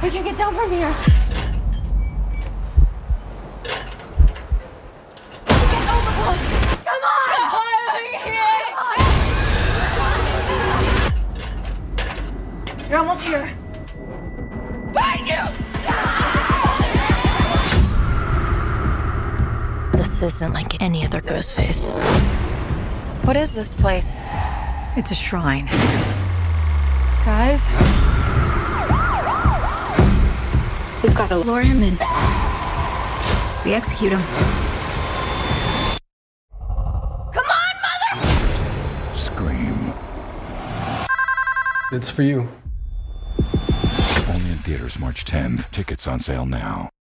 We can get down from here. Get overboard. Come on! You're almost here. Find you! This isn't like any other Ghostface. What is this place? It's a shrine. Guys? We've got to lure him in. We execute him. Come on, mother! Scream. It's for you. Only in theaters March 10th. Tickets on sale now.